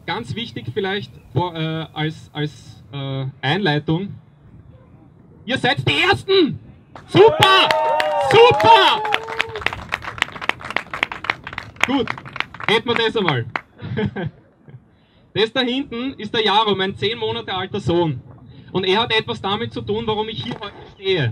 ganz wichtig vielleicht als Einleitung. Ihr seid die Ersten! Super! Super! Gut, hätten wir das einmal. Das da hinten ist der Jaro, mein 10 Monate alter Sohn. Und er hat etwas damit zu tun, warum ich hier heute stehe.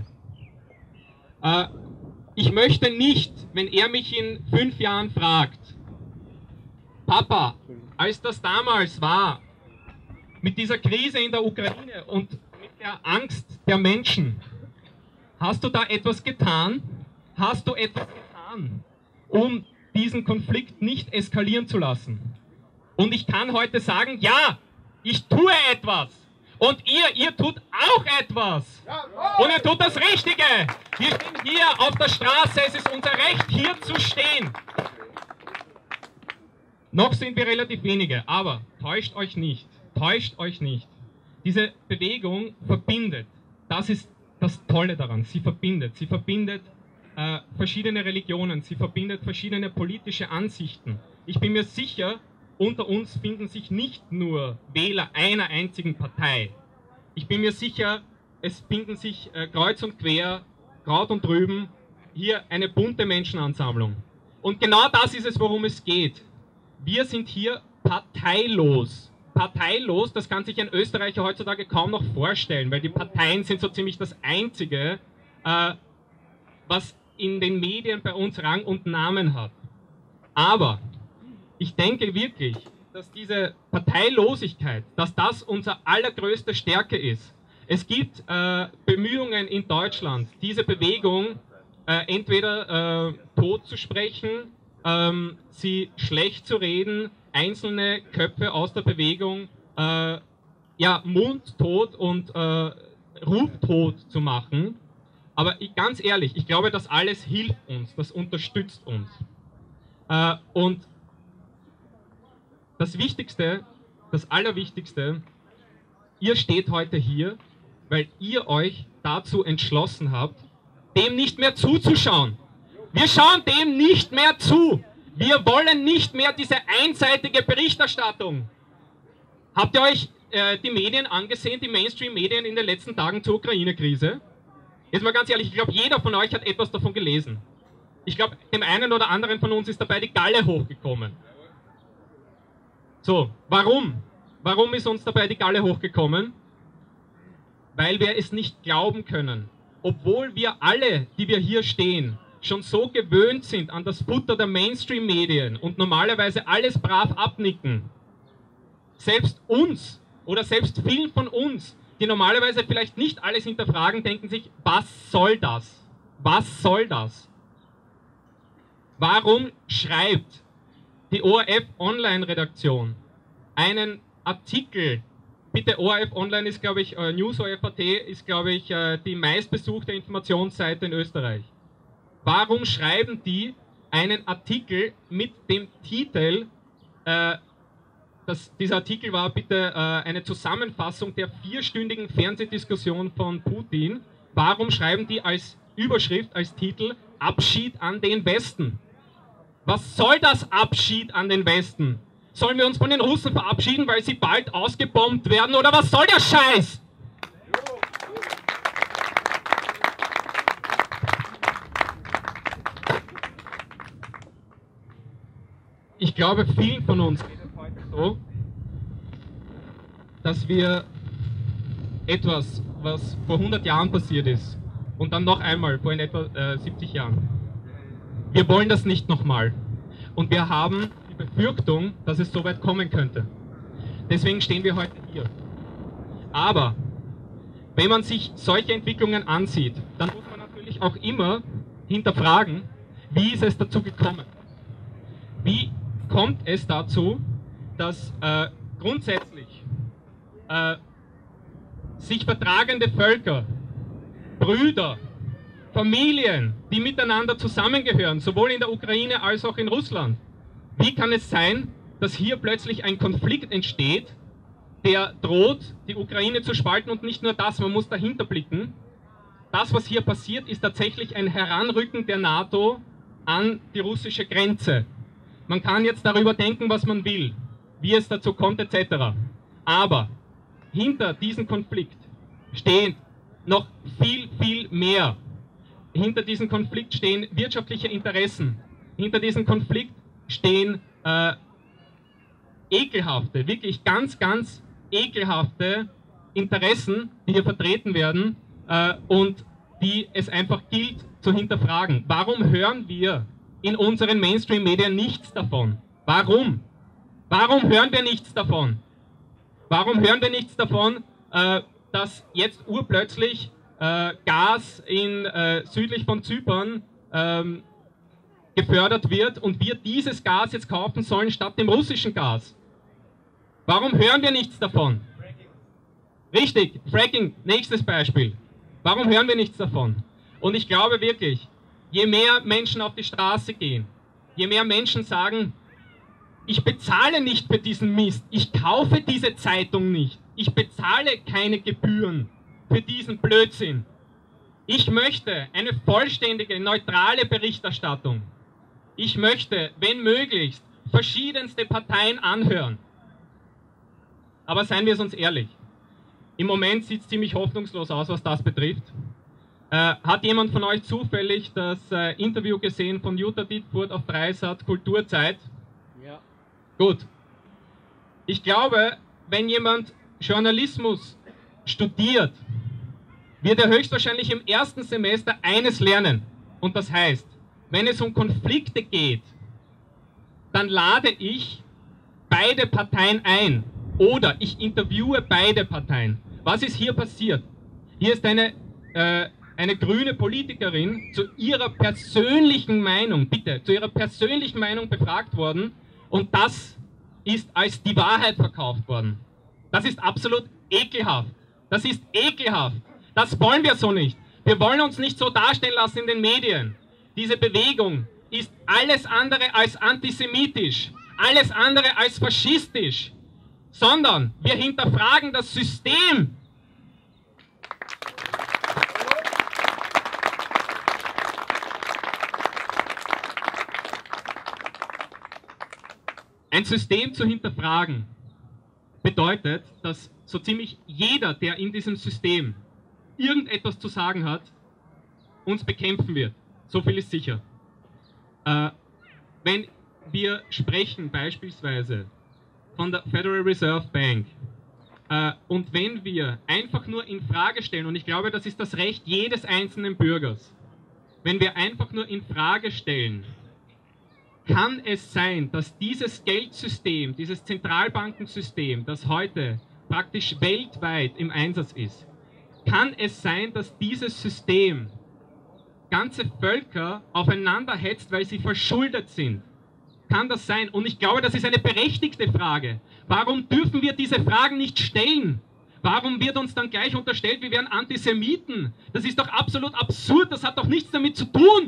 Ich möchte nicht, wenn er mich in 5 Jahren fragt, Papa, als das damals war, mit dieser Krise in der Ukraine und mit der Angst der Menschen, hast du da etwas getan? Hast du etwas getan, um diesen Konflikt nicht eskalieren zu lassen? Und ich kann heute sagen, ja, ich tue etwas. Und ihr tut auch etwas. Und ihr tut das Richtige. Wir stehen hier auf der Straße, es ist unser Recht, hier zu stehen. Noch sind wir relativ wenige, aber täuscht euch nicht. Täuscht euch nicht. Diese Bewegung verbindet. Das ist das Tolle daran. Sie verbindet. Sie verbindet verschiedene Religionen. Sie verbindet verschiedene politische Ansichten. Ich bin mir sicher, unter uns finden sich nicht nur Wähler einer einzigen Partei. Ich bin mir sicher, es finden sich kreuz und quer, Kraut und Rüben, hier eine bunte Menschenansammlung. Und genau das ist es, worum es geht. Wir sind hier parteilos. Parteilos, das kann sich ein Österreicher heutzutage kaum noch vorstellen, weil die Parteien sind so ziemlich das Einzige, was in den Medien bei uns Rang und Namen hat. Aber ich denke wirklich, dass diese Parteilosigkeit, dass das unsere allergrößte Stärke ist. Es gibt Bemühungen in Deutschland, diese Bewegung entweder tot zu sprechen, sie schlecht zu reden, einzelne Köpfe aus der Bewegung ja, mundtot und ruftot zu machen. Aber ganz ehrlich, ich glaube, das alles hilft uns, das unterstützt uns. Und das Wichtigste, das Allerwichtigste, ihr steht heute hier, weil ihr euch dazu entschlossen habt, dem nicht mehr zuzuschauen. Wir schauen dem nicht mehr zu. Wir wollen nicht mehr diese einseitige Berichterstattung. Habt ihr euch die Medien angesehen, die Mainstream-Medien in den letzten Tagen zur Ukraine-Krise? Jetzt mal ganz ehrlich, ich glaube, jeder von euch hat etwas davon gelesen. Ich glaube, dem einen oder anderen von uns ist dabei die Galle hochgekommen. So, warum? Warum ist uns dabei die Galle hochgekommen? Weil wir es nicht glauben können. Obwohl wir alle, die wir hier stehen, schon so gewöhnt sind an das Futter der Mainstream-Medien und normalerweise alles brav abnicken. Selbst uns oder selbst vielen von uns, die normalerweise vielleicht nicht alles hinterfragen, denken sich, was soll das? Was soll das? Warum schreibt die ORF-Online-Redaktion einen Artikel, bitte, ORF-Online ist, glaube ich, News.ORF.at ist, glaube ich, die meistbesuchte Informationsseite in Österreich. Warum schreiben die einen Artikel mit dem Titel, dieser Artikel war bitte eine Zusammenfassung der 4-stündigen Fernsehdiskussion von Putin. Warum schreiben die als Überschrift, als Titel Abschied an den Westen? Was soll das Abschied an den Westen? Sollen wir uns von den Russen verabschieden, weil sie bald ausgebombt werden? Oder was soll der Scheiß? Ich glaube, vielen von uns geht es heute so, dass wir etwas, was vor 100 Jahren passiert ist, und dann noch einmal vor in etwa 70 Jahren, wir wollen das nicht nochmal. Und wir haben die Befürchtung, dass es so weit kommen könnte. Deswegen stehen wir heute hier. Aber wenn man sich solche Entwicklungen ansieht, dann muss man natürlich auch immer hinterfragen, wie ist es dazu gekommen? Wie kommt es dazu, dass grundsätzlich sich vertragende Völker, Brüder, Familien, die miteinander zusammengehören, sowohl in der Ukraine als auch in Russland, wie kann es sein, dass hier plötzlich ein Konflikt entsteht, der droht, die Ukraine zu spalten? Und nicht nur das, man muss dahinter blicken. Das, was hier passiert, ist tatsächlich ein Heranrücken der NATO an die russische Grenze. Man kann jetzt darüber denken, was man will. wie es dazu kommt, etc. Aber hinter diesem Konflikt stehen noch viel, viel mehr. Hinter diesem Konflikt stehen wirtschaftliche Interessen. Hinter diesem Konflikt stehen ekelhafte, wirklich ganz, ganz ekelhafte Interessen, die hier vertreten werden und die es einfach gilt zu hinterfragen. Warum hören wir in unseren Mainstream-Medien nichts davon? Warum? Warum hören wir nichts davon? Warum hören wir nichts davon, dass jetzt urplötzlich Gas südlich von Zypern gefördert wird und wir dieses Gas jetzt kaufen sollen statt dem russischen Gas? Warum hören wir nichts davon? Richtig, Fracking, nächstes Beispiel. Warum hören wir nichts davon? Und ich glaube wirklich, je mehr Menschen auf die Straße gehen, je mehr Menschen sagen, ich bezahle nicht für diesen Mist, ich kaufe diese Zeitung nicht, ich bezahle keine Gebühren für diesen Blödsinn. Ich möchte eine vollständige, neutrale Berichterstattung. Ich möchte, wenn möglichst, verschiedenste Parteien anhören. Aber seien wir es uns ehrlich, im Moment sieht es ziemlich hoffnungslos aus, was das betrifft. Hat jemand von euch zufällig das Interview gesehen von Jutta Dittfurt auf Dreisat Kulturzeit? Ja. Gut. Ich glaube, wenn jemand Journalismus studiert, wird er höchstwahrscheinlich im ersten Semester eines lernen. Und das heißt, wenn es um Konflikte geht, dann lade ich beide Parteien ein. Oder ich interviewe beide Parteien. Was ist hier passiert? Hier ist eine grüne Politikerin zu ihrer persönlichen Meinung, bitte, zu ihrer persönlichen Meinung befragt worden und das ist als die Wahrheit verkauft worden. Das ist absolut ekelhaft. Das ist ekelhaft. Das wollen wir so nicht. Wir wollen uns nicht so darstellen lassen in den Medien. Diese Bewegung ist alles andere als antisemitisch, alles andere als faschistisch, sondern wir hinterfragen das System. Ein System zu hinterfragen bedeutet, dass so ziemlich jeder, der in diesem System irgendetwas zu sagen hat, uns bekämpfen wird. So viel ist sicher. Wenn wir sprechen beispielsweise von der Federal Reserve Bank und wenn wir einfach nur in Frage stellen, und ich glaube, das ist das Recht jedes einzelnen Bürgers, wenn wir einfach nur in Frage stellen, kann es sein, dass dieses Geldsystem, dieses Zentralbankensystem, das heute praktisch weltweit im Einsatz ist, kann es sein, dass dieses System ganze Völker aufeinander hetzt, weil sie verschuldet sind? Kann das sein? Und ich glaube, das ist eine berechtigte Frage. Warum dürfen wir diese Fragen nicht stellen? Warum wird uns dann gleich unterstellt, wir wären Antisemiten? Das ist doch absolut absurd, das hat doch nichts damit zu tun.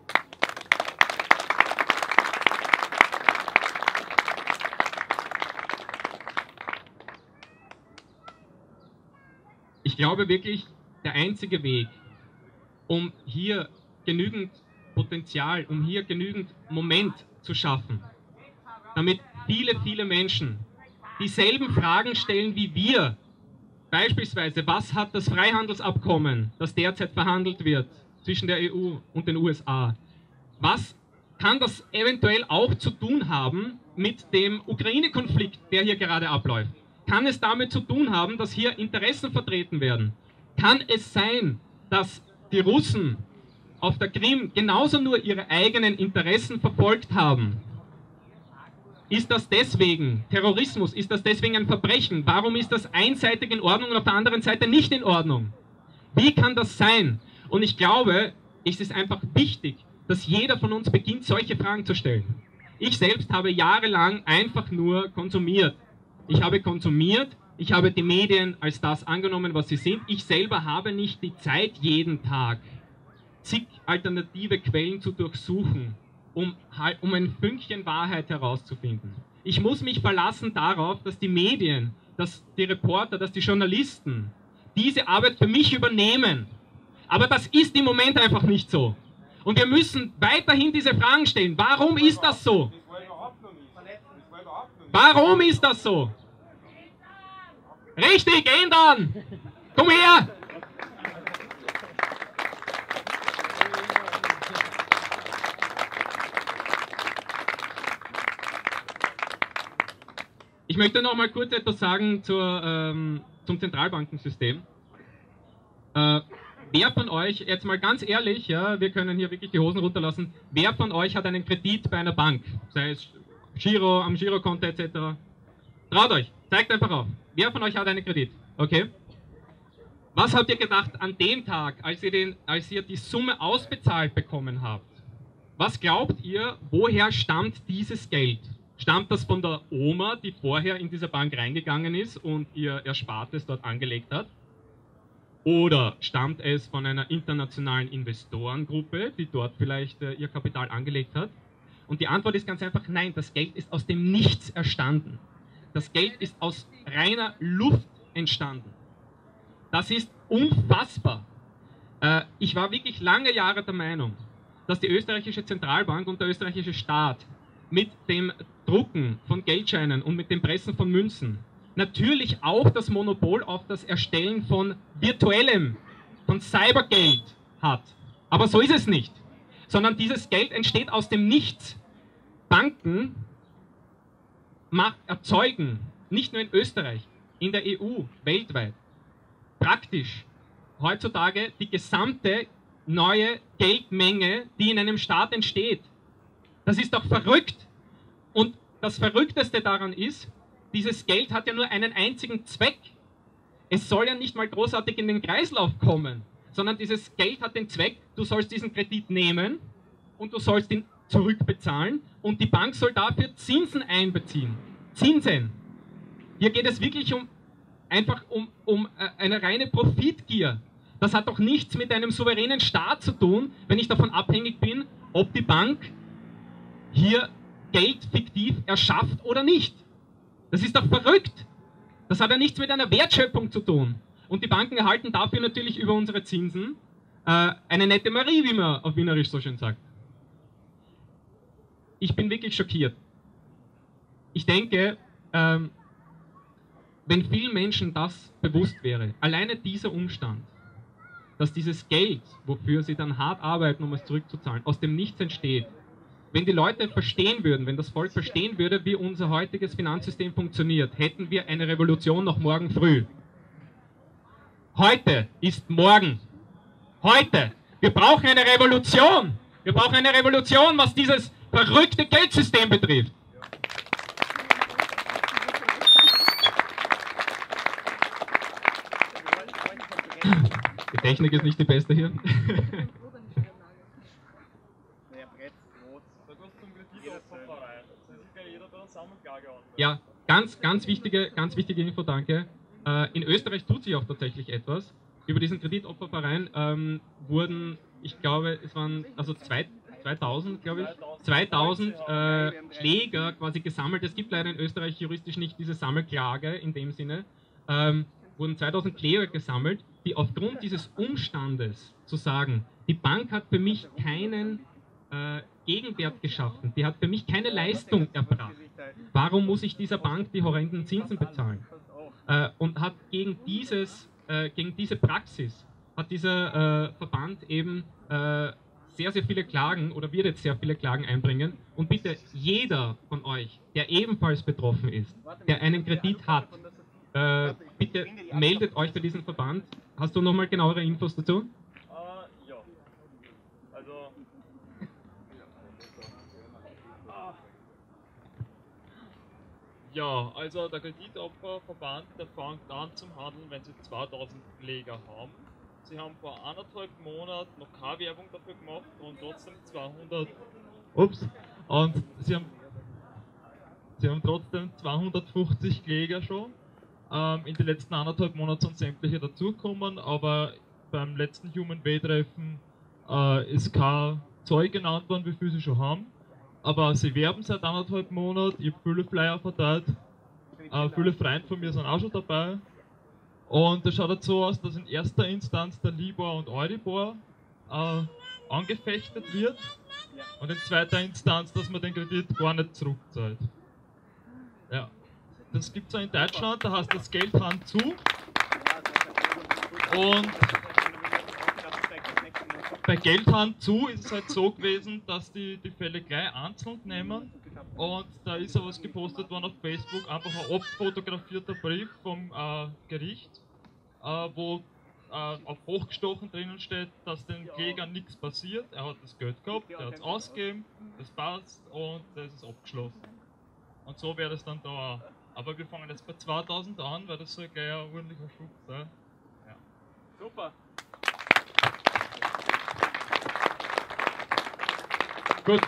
Ich glaube wirklich, der einzige Weg, um hier genügend Potenzial, um hier genügend Moment zu schaffen, damit viele, viele Menschen dieselben Fragen stellen wie wir. Beispielsweise, was hat das Freihandelsabkommen, das derzeit verhandelt wird zwischen der EU und den USA, was kann das eventuell auch zu tun haben mit dem Ukraine-Konflikt, der hier gerade abläuft? Kann es damit zu tun haben, dass hier Interessen vertreten werden? Kann es sein, dass die Russen auf der Krim genauso nur ihre eigenen Interessen verfolgt haben? Ist das deswegen Terrorismus? Ist das deswegen ein Verbrechen? Warum ist das einseitig in Ordnung und auf der anderen Seite nicht in Ordnung? Wie kann das sein? Und ich glaube, es ist einfach wichtig, dass jeder von uns beginnt, solche Fragen zu stellen. Ich selbst habe jahrelang einfach nur konsumiert. Ich habe konsumiert, ich habe die Medien als das angenommen, was sie sind. Ich selber habe nicht die Zeit, jeden Tag zig alternative Quellen zu durchsuchen, um ein Fünkchen Wahrheit herauszufinden. Ich muss mich verlassen darauf, dass die Medien, dass die Reporter, dass die Journalisten diese Arbeit für mich übernehmen. Aber das ist im Moment einfach nicht so. Und wir müssen weiterhin diese Fragen stellen. Warum ist das so? Warum ist das so? Richtig, ändern! Komm her! Ich möchte noch mal kurz etwas sagen zum Zentralbankensystem. Wer von euch, jetzt mal ganz ehrlich, ja, wir können hier wirklich die Hosen runterlassen, wer von euch hat einen Kredit bei einer Bank, sei es Giro, am Girokonto etc.? Traut euch, zeigt einfach auf. Wer von euch hat einen Kredit? Okay. Was habt ihr gedacht an dem Tag, als ihr die Summe ausbezahlt bekommen habt? Was glaubt ihr, woher stammt dieses Geld? Stammt das von der Oma, die vorher in diese Bank reingegangen ist und ihr Erspartes dort angelegt hat? Oder stammt es von einer internationalen Investorengruppe, die dort vielleicht ihr Kapital angelegt hat? Und die Antwort ist ganz einfach nein, das Geld ist aus dem Nichts entstanden. Das Geld ist aus reiner Luft entstanden. Das ist unfassbar. Ich war wirklich lange Jahre der Meinung, dass die österreichische Zentralbank und der österreichische Staat mit dem Drucken von Geldscheinen und mit dem Pressen von Münzen natürlich auch das Monopol auf das Erstellen von virtuellem, von Cybergeld hat. Aber so ist es nicht. Sondern dieses Geld entsteht aus dem Nichts. Banken erzeugen, nicht nur in Österreich, in der EU, weltweit, praktisch heutzutage die gesamte neue Geldmenge, die in einem Staat entsteht. Das ist doch verrückt. Und das Verrückteste daran ist, dieses Geld hat ja nur einen einzigen Zweck. Es soll ja nicht mal großartig in den Kreislauf kommen, sondern dieses Geld hat den Zweck, du sollst diesen Kredit nehmen und du sollst ihn zurückbezahlen und die Bank soll dafür Zinsen einbeziehen. Zinsen. Hier geht es wirklich um eine reine Profitgier. Das hat doch nichts mit einem souveränen Staat zu tun, wenn ich davon abhängig bin, ob die Bank hier Geld fiktiv erschafft oder nicht. Das ist doch verrückt. Das hat ja nichts mit einer Wertschöpfung zu tun. Und die Banken erhalten dafür natürlich über unsere Zinsen eine nette Marie, wie man auf Wienerisch so schön sagt. Ich bin wirklich schockiert. Ich denke, wenn vielen Menschen das bewusst wäre, alleine dieser Umstand, dass dieses Geld, wofür sie dann hart arbeiten, um es zurückzuzahlen, aus dem Nichts entsteht, wenn die Leute verstehen würden, wenn das Volk verstehen würde, wie unser heutiges Finanzsystem funktioniert, hätten wir eine Revolution noch morgen früh. Heute ist morgen. Heute. Wir brauchen eine Revolution. Wir brauchen eine Revolution, was dieses verrückte Geldsystem betrifft. Die Technik ist nicht die beste hier. Ja, ganz wichtige Info, danke. In Österreich tut sich auch tatsächlich etwas. Über diesen Kreditopferverein wurden, ich glaube, es waren also 2000, glaube ich, 2000 Kläger quasi gesammelt. Es gibt leider in Österreich juristisch nicht diese Sammelklage in dem Sinne. Wurden 2000 Kläger gesammelt, die aufgrund dieses Umstandes zu sagen, die Bank hat für mich keinen Gegenwert geschaffen, die hat für mich keine Leistung erbracht. Warum muss ich dieser Bank die horrenden Zinsen bezahlen? Und hat gegen diese Praxis, hat dieser Verband eben sehr, sehr viele Klagen oder wird jetzt sehr viele Klagen einbringen. Und bitte jeder von euch, der ebenfalls betroffen ist, der einen Kredit hat, bitte meldet euch bei diesem Verband. Hast du nochmal genauere Infos dazu? Ja. Also. Ja, also der Kreditopferverband, der fängt an zum Handeln, wenn sie 2000 Kläger haben. Sie haben vor 1,5 Monaten noch keine Werbung dafür gemacht und trotzdem 200. Und sie haben trotzdem 250 Kläger schon. In den letzten 1,5 Monaten sind sämtliche dazugekommen, aber beim letzten Human Way Treffen ist kein Zeug genannt worden, wie viel sie schon haben. Aber sie werben seit 1,5 Monaten, ich habe viele Flyer verteilt, viele Freunde von mir sind auch schon dabei. Und es schaut jetzt so aus, dass in erster Instanz der Libor und Euribor angefechtet wird und in zweiter Instanz, dass man den Kredit gar nicht zurückzahlt. Ja. das gibt es auch in Deutschland, da heißt das Geld Hand zu. Und bei Geldhand zu ist es halt so gewesen, dass die Fälle gleich einzeln nehmen. Und da ist ja was gepostet worden auf Facebook, einfach ein abfotografierter Brief vom Gericht, wo auf hochgestochen drinnen steht, dass den Klägern nichts passiert. Er hat das Geld gehabt, er hat es ausgegeben, das passt und das ist abgeschlossen. Und so wäre das dann da auch. Aber wir fangen jetzt bei 2000 an, weil das soll gleich ein ordentlicher Schub sein. Ja. Super. Gut.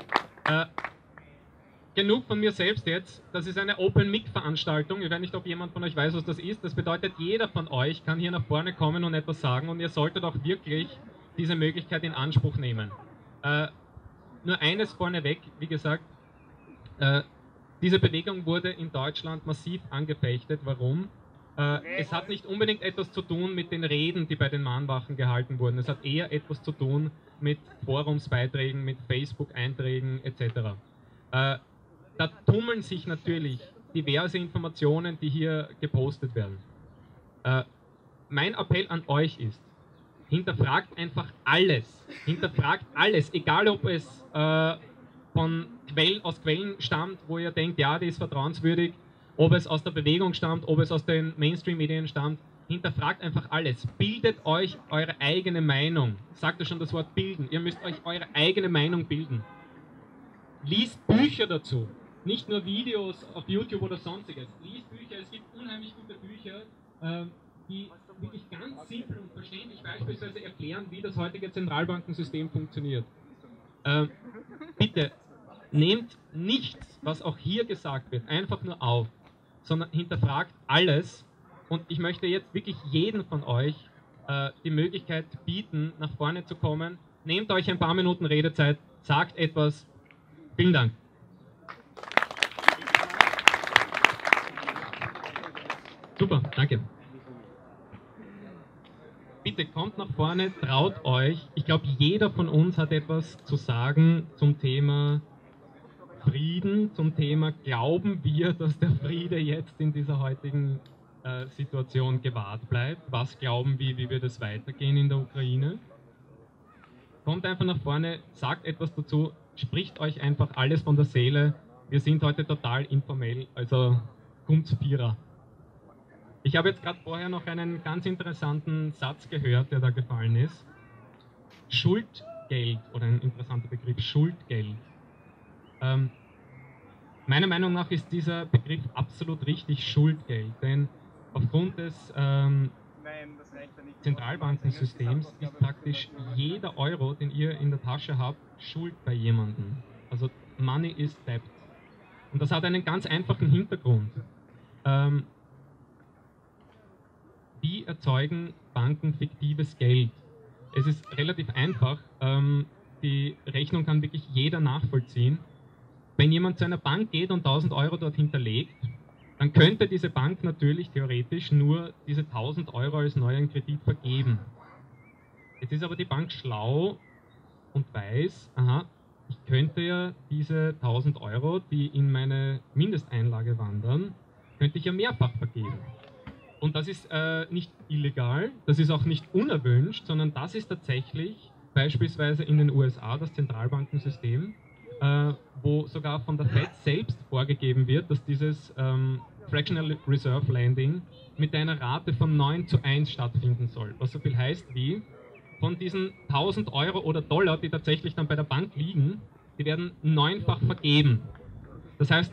Genug von mir selbst jetzt. Das ist eine Open-Mic-Veranstaltung. Ich weiß nicht, ob jemand von euch weiß, was das ist. Das bedeutet, jeder von euch kann hier nach vorne kommen und etwas sagen und ihr solltet auch wirklich diese Möglichkeit in Anspruch nehmen. Nur eines vorneweg, wie gesagt, diese Bewegung wurde in Deutschland massiv angefechtet. Warum? Es hat nicht unbedingt etwas zu tun mit den Reden, die bei den Mahnwachen gehalten wurden. Es hat eher etwas zu tun mit Forumsbeiträgen, mit Facebook-Einträgen etc. Da tummeln sich natürlich diverse Informationen, die hier gepostet werden. Mein Appell an euch ist, hinterfragt einfach alles. Hinterfragt alles, egal ob es aus Quellen stammt, wo ihr denkt, ja, die ist vertrauenswürdig, ob es aus der Bewegung stammt, ob es aus den Mainstream-Medien stammt. Hinterfragt einfach alles. Bildet euch eure eigene Meinung. Sagt ja schon das Wort bilden. Ihr müsst euch eure eigene Meinung bilden. Liest Bücher dazu. Nicht nur Videos auf YouTube oder sonstiges. Liest Bücher. Es gibt unheimlich gute Bücher, die wirklich ganz simpel und verständlich beispielsweise erklären, wie das heutige Zentralbankensystem funktioniert. Bitte, nehmt nichts, was auch hier gesagt wird, einfach nur auf, sondern hinterfragt alles. Und ich möchte jetzt wirklich jedem von euch die Möglichkeit bieten, nach vorne zu kommen. Nehmt euch ein paar Minuten Redezeit, sagt etwas. Vielen Dank. Super, danke. Bitte kommt nach vorne, traut euch. Ich glaube, jeder von uns hat etwas zu sagen zum Thema Frieden, zum Thema, glauben wir, dass der Friede jetzt in dieser heutigen Situation gewahrt bleibt? Was glauben wir, wie wird es weitergehen in der Ukraine? Kommt einfach nach vorne, sagt etwas dazu, spricht euch einfach alles von der Seele. Wir sind heute total informell, also kommt zu Vierer. Ich habe jetzt gerade vorher noch einen ganz interessanten Satz gehört, der da gefallen ist. Schuldgeld, oder ein interessanter Begriff, Schuldgeld. Meiner Meinung nach ist dieser Begriff absolut richtig, Schuldgeld, denn aufgrund des Zentralbankensystems ist praktisch jeder Euro, den ihr in der Tasche habt, Schuld bei jemandem. Also Money is debt. Und das hat einen ganz einfachen Hintergrund. Wie erzeugen Banken fiktives Geld? Es ist relativ einfach. Die Rechnung kann wirklich jeder nachvollziehen. Wenn jemand zu einer Bank geht und 1000 Euro dort hinterlegt, dann könnte diese Bank natürlich theoretisch nur diese 1000 Euro als neuen Kredit vergeben. Jetzt ist aber die Bank schlau und weiß, aha, ich könnte ja diese 1000 Euro, die in meine Mindesteinlage wandern, könnte ich ja mehrfach vergeben. Und das ist nicht illegal, das ist auch nicht unerwünscht, sondern das ist tatsächlich beispielsweise in den USA das Zentralbankensystem, wo sogar von der Fed selbst vorgegeben wird, dass dieses Fractional Reserve Lending mit einer Rate von 9:1 stattfinden soll. Was so viel heißt wie, von diesen 1000 Euro oder Dollar, die tatsächlich dann bei der Bank liegen, die werden 9-fach vergeben. Das heißt,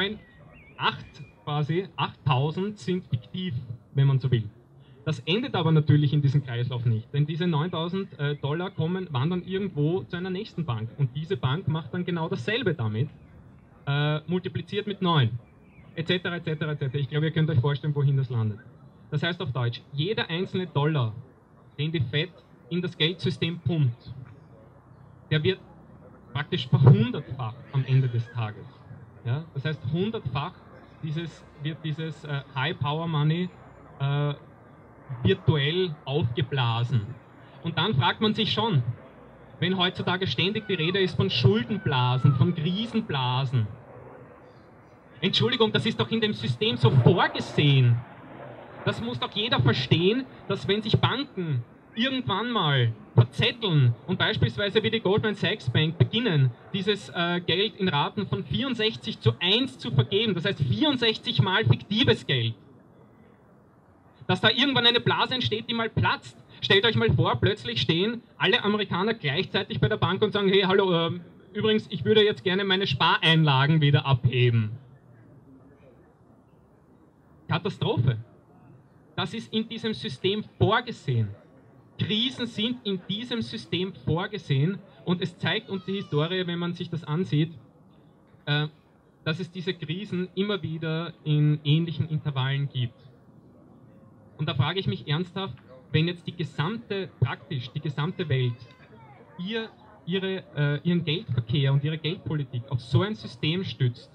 8000 sind fiktiv, wenn man so will. Das endet aber natürlich in diesem Kreislauf nicht, denn diese 9000 Dollar wandern irgendwo zu einer nächsten Bank und diese Bank macht dann genau dasselbe damit, multipliziert mit 9, etc., etc., etc. Ich glaube, ihr könnt euch vorstellen, wohin das landet. Das heißt auf Deutsch, jeder einzelne Dollar, den die Fed in das Geldsystem pumpt, der wird praktisch verhundertfacht am Ende des Tages. Ja? Das heißt, 100-fach wird dieses High Power Money virtuell aufgeblasen. Und dann fragt man sich schon, wenn heutzutage ständig die Rede ist von Schuldenblasen, von Krisenblasen, Entschuldigung, das ist doch in dem System so vorgesehen. Das muss doch jeder verstehen, dass wenn sich Banken irgendwann mal verzetteln und beispielsweise wie die Goldman Sachs Bank beginnen, dieses Geld in Raten von 64:1 zu vergeben, das heißt 64 mal fiktives Geld, dass da irgendwann eine Blase entsteht, die mal platzt. Stellt euch mal vor, plötzlich stehen alle Amerikaner gleichzeitig bei der Bank und sagen, hey, hallo, übrigens, ich würde jetzt gerne meine Spareinlagen wieder abheben. Katastrophe. Das ist in diesem System vorgesehen. Krisen sind in diesem System vorgesehen und es zeigt uns die Historie, wenn man sich das ansieht, dass es diese Krisen immer wieder in ähnlichen Intervallen gibt. Und da frage ich mich ernsthaft, wenn jetzt praktisch die gesamte Welt ihren Geldverkehr und ihre Geldpolitik auf so ein System stützt,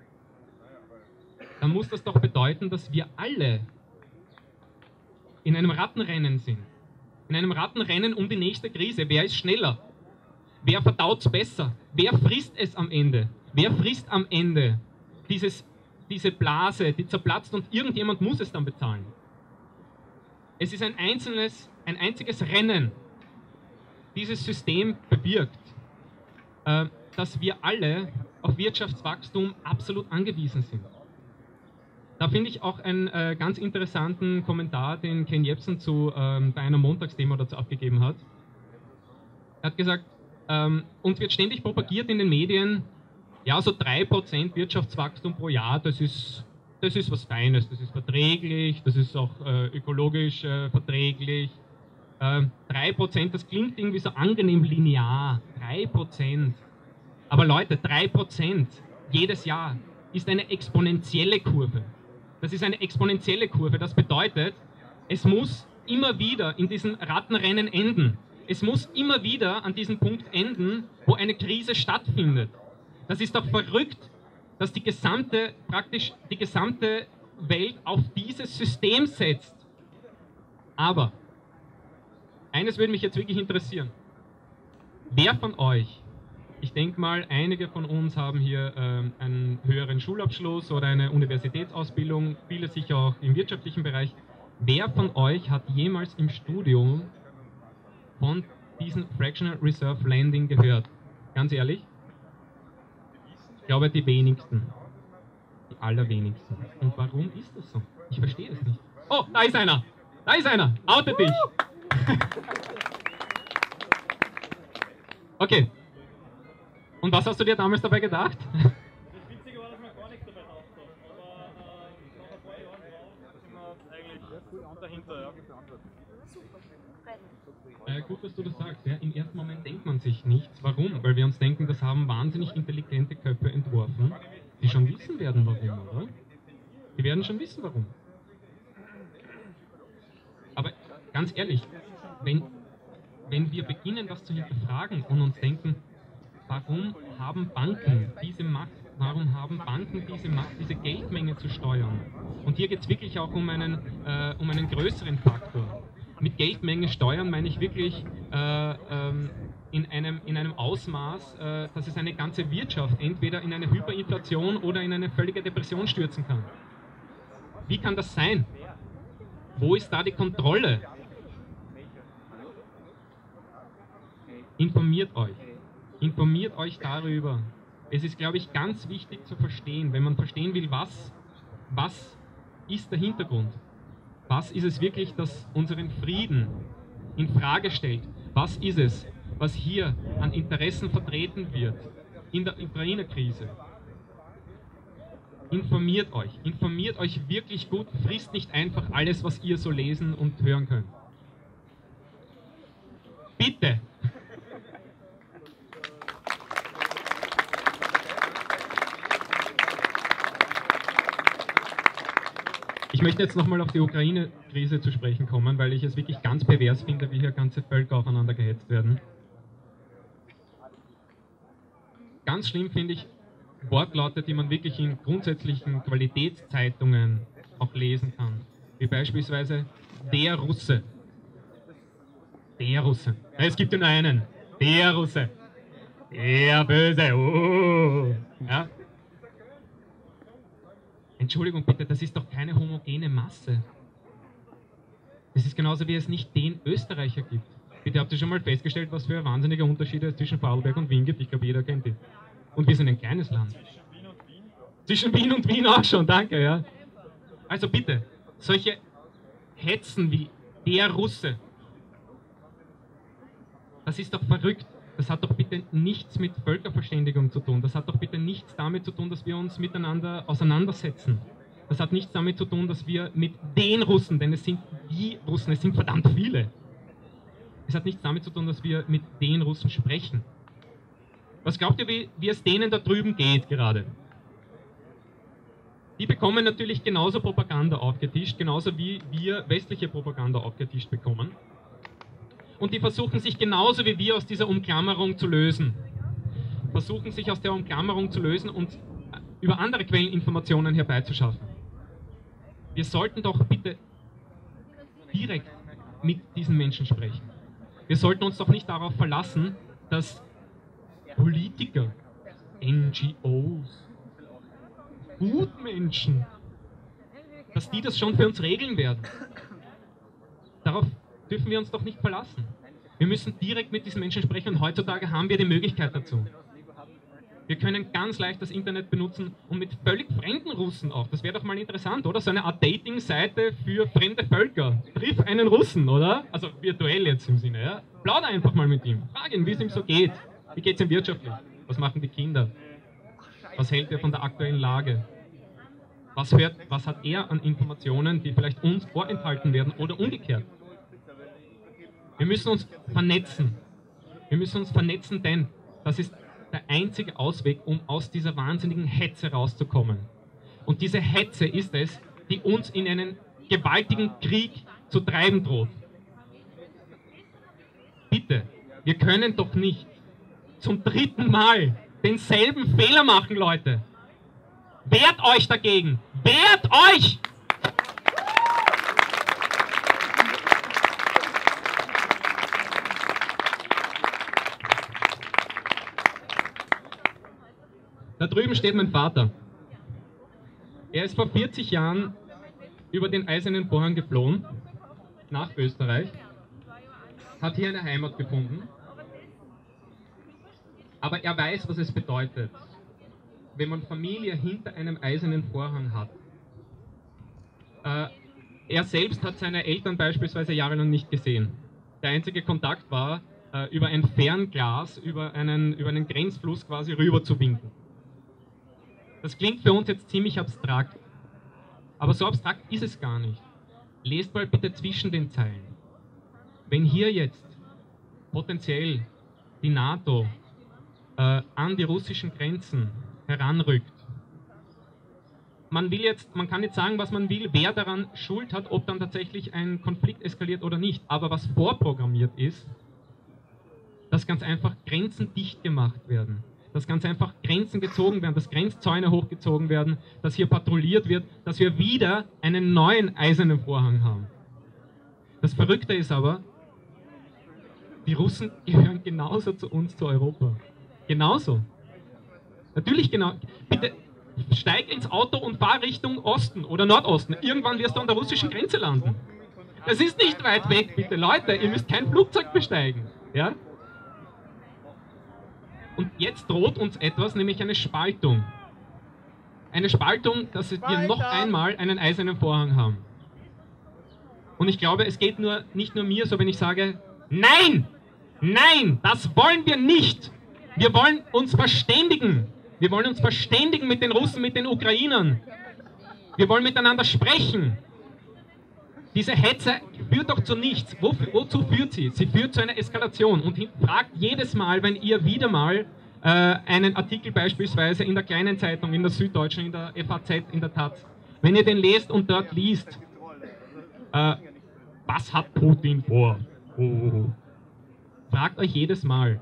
dann muss das doch bedeuten, dass wir alle in einem Rattenrennen sind. In einem Rattenrennen um die nächste Krise. Wer ist schneller? Wer verdaut es besser? Wer frisst es am Ende? Wer frisst am Ende diese Blase, die zerplatzt und irgendjemand muss es dann bezahlen? Es ist ein einziges Rennen. Dieses System bewirkt, dass wir alle auf Wirtschaftswachstum absolut angewiesen sind. Da finde ich auch einen ganz interessanten Kommentar, den Ken Jebsen bei einer Montagsdemo dazu abgegeben hat. Er hat gesagt, uns wird ständig propagiert in den Medien, ja, so 3% Wirtschaftswachstum pro Jahr, das ist was Feines, das ist verträglich, das ist auch ökologisch verträglich. 3%, das klingt irgendwie so angenehm linear, 3%. Aber Leute, 3% jedes Jahr ist eine exponentielle Kurve. Das ist eine exponentielle Kurve. Das bedeutet, es muss immer wieder in diesem Rattenrennen enden. Es muss immer wieder an diesem Punkt enden, wo eine Krise stattfindet. Das ist doch verrückt, dass praktisch die gesamte Welt auf dieses System setzt. Aber eines würde mich jetzt wirklich interessieren. Wer von euch, ich denke mal, einige von uns haben hier einen höheren Schulabschluss oder eine Universitätsausbildung, viele sicher auch im wirtschaftlichen Bereich. Wer von euch hat jemals im Studium von diesem Fractional Reserve Lending gehört? Ganz ehrlich? Ich glaube, die wenigsten. Die allerwenigsten. Und warum ist das so? Ich verstehe es nicht. Oh, da ist einer! Da ist einer! Oute dich! Okay. Und was hast du dir damals dabei gedacht? Das Witzige war, dass man gar nichts dabei gedacht hat. Aber nach ein paar Jahren sind wir eigentlich dahinter. Ja. Gut, dass du das sagst. Ja. Im ersten Moment denkt man sich nichts. Warum? Weil wir uns denken, das haben wahnsinnig intelligente Köpfe entworfen, die schon wissen werden, warum, oder? Die werden schon wissen, warum. Aber ganz ehrlich, wenn wir beginnen, das zu hinterfragen und uns denken, warum haben Banken diese Macht? Warum haben Banken diese Macht, diese Geldmenge zu steuern? Und hier geht es wirklich auch um einen größeren Faktor. Mit Geldmenge steuern meine ich wirklich in einem Ausmaß, dass es eine ganze Wirtschaft entweder in eine Hyperinflation oder in eine völlige Depression stürzen kann. Wie kann das sein? Wo ist da die Kontrolle? Informiert euch. Informiert euch darüber. Es ist, glaube ich, ganz wichtig zu verstehen, wenn man verstehen will, was ist der Hintergrund? Was ist es wirklich, das unseren Frieden in Frage stellt? Was ist es, was hier an Interessen vertreten wird in der Ukraine-Krise? Informiert euch wirklich gut, frisst nicht einfach alles, was ihr so lesen und hören könnt. Bitte! Ich möchte jetzt nochmal auf die Ukraine-Krise zu sprechen kommen, weil ich es wirklich ganz pervers finde, wie hier ganze Völker aufeinander gehetzt werden. Ganz schlimm finde ich Wortlaute, die man wirklich in grundsätzlichen Qualitätszeitungen auch lesen kann. Wie beispielsweise der Russe. Der Russe. Ja, es gibt nur einen. Der Russe. Der Böse. Ja. Entschuldigung bitte, das ist doch keine homogene Masse. Das ist genauso, wie es nicht den Österreicher gibt. Bitte, habt ihr schon mal festgestellt, was für wahnsinnige Unterschiede es zwischen Vorarlberg und Wien gibt? Ich glaube, jeder kennt die. Und wir sind ein kleines Land. Zwischen Wien und Wien auch schon, danke, ja. Also bitte, solche Hetzen wie der Russe, das ist doch verrückt. Das hat doch bitte nichts mit Völkerverständigung zu tun. Das hat doch bitte nichts damit zu tun, dass wir uns miteinander auseinandersetzen. Das hat nichts damit zu tun, dass wir mit den Russen, denn es sind die Russen, es sind verdammt viele. Es hat nichts damit zu tun, dass wir mit den Russen sprechen. Was glaubt ihr, wie es denen da drüben geht gerade? Die bekommen natürlich genauso Propaganda aufgetischt, genauso wie wir westliche Propaganda aufgetischt bekommen. Und die versuchen sich genauso wie wir aus dieser Umklammerung zu lösen. Versuchen sich aus der Umklammerung zu lösen und über andere Quelleninformationen herbeizuschaffen. Wir sollten doch bitte direkt mit diesen Menschen sprechen. Wir sollten uns doch nicht darauf verlassen, dass Politiker, NGOs, Gutmenschen, dass die das schon für uns regeln werden. Darauf dürfen wir uns doch nicht verlassen. Wir müssen direkt mit diesen Menschen sprechen und heutzutage haben wir die Möglichkeit dazu. Wir können ganz leicht das Internet benutzen und mit völlig fremden Russen auch. Das wäre doch mal interessant, oder? So eine Art Dating-Seite für fremde Völker. Triff einen Russen, oder? Also virtuell jetzt im Sinne, ja? Plauder einfach mal mit ihm. Frag ihn, wie es ihm so geht. Wie geht es ihm wirtschaftlich? Was machen die Kinder? Was hält er von der aktuellen Lage? Was hat er an Informationen, die vielleicht uns vorenthalten werden oder umgekehrt? Wir müssen uns vernetzen. Wir müssen uns vernetzen, denn das ist der einzige Ausweg, um aus dieser wahnsinnigen Hetze rauszukommen. Und diese Hetze ist es, die uns in einen gewaltigen Krieg zu treiben droht. Bitte, wir können doch nicht zum dritten Mal denselben Fehler machen, Leute. Wehrt euch dagegen! Wehrt euch! Da drüben steht mein Vater. Er ist vor 40 Jahren über den Eisernen Vorhang geflohen, nach Österreich, hat hier eine Heimat gefunden, aber er weiß, was es bedeutet, wenn man Familie hinter einem eisernen Vorhang hat. Er selbst hat seine Eltern beispielsweise jahrelang nicht gesehen. Der einzige Kontakt war, über ein Fernglas, über einen Grenzfluss quasi rüber zu winken. Das klingt für uns jetzt ziemlich abstrakt, aber so abstrakt ist es gar nicht. Lest mal bitte zwischen den Zeilen. Wenn hier jetzt potenziell die NATO an die russischen Grenzen heranrückt, man kann jetzt sagen, was man will, wer daran Schuld hat, ob dann tatsächlich ein Konflikt eskaliert oder nicht, aber was vorprogrammiert ist, dass ganz einfach Grenzen dicht gemacht werden. Dass ganz einfach Grenzen gezogen werden, dass Grenzzäune hochgezogen werden, dass hier patrouilliert wird, dass wir wieder einen neuen eisernen Vorhang haben. Das Verrückte ist aber, die Russen gehören genauso zu uns, zu Europa. Genauso. Natürlich genau. Bitte steig ins Auto und fahr Richtung Osten oder Nordosten. Irgendwann wirst du an der russischen Grenze landen. Das ist nicht weit weg, bitte Leute. Ihr müsst kein Flugzeug besteigen. Ja? Und jetzt droht uns etwas, nämlich eine Spaltung. Eine Spaltung, dass wir noch einmal einen eisernen Vorhang haben. Und ich glaube, es geht nicht nur mir so, wenn ich sage, nein, nein, das wollen wir nicht. Wir wollen uns verständigen. Wir wollen uns verständigen mit den Russen, mit den Ukrainern. Wir wollen miteinander sprechen. Diese Hetze führt doch zu nichts. Wozu führt sie? Sie führt zu einer Eskalation. Und fragt jedes Mal, wenn ihr wieder mal einen Artikel beispielsweise in der kleinen Zeitung, in der Süddeutschen, in der FAZ, in der Taz, wenn ihr den lest und dort liest, was hat Putin vor? Fragt euch jedes Mal,